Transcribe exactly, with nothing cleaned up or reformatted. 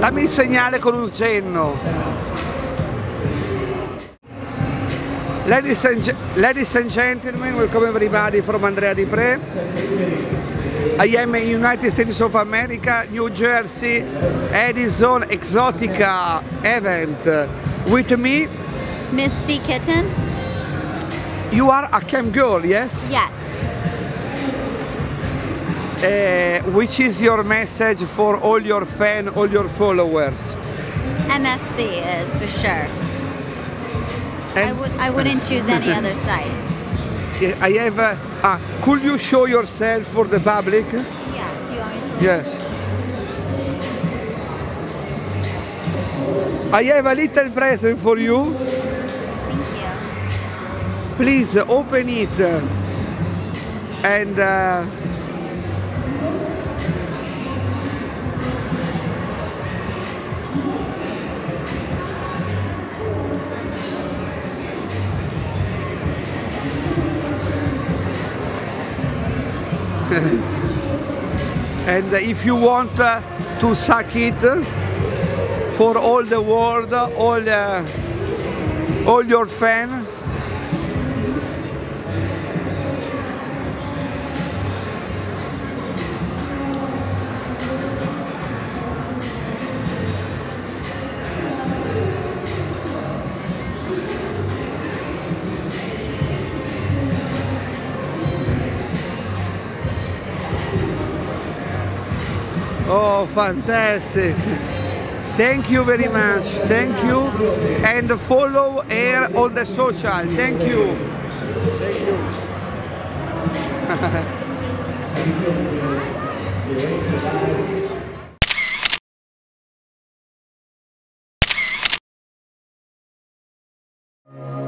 Dammi il segnale con un cenno. Ladies and, ladies and gentlemen, welcome everybody from Andrea Di Pre. I am in United States of America, New Jersey, Edison Exotica event. With me, Misty Kitten. You are a cam girl, yes? Yes. Uh, which is your message for all your fans, all your followers? M F C is for sure. And I would I wouldn't choose any other site. I have. Uh, ah, could you show yourself for the public? Yes. You want me to? Yes. I have a little present for you. Thank you. Please open it and. Uh, and if you want uh, to suck it for all the world, all uh, all your fans. Oh, fantastic. Thank you very much. Thank you. And follow her on the social. Thank you. Thank you.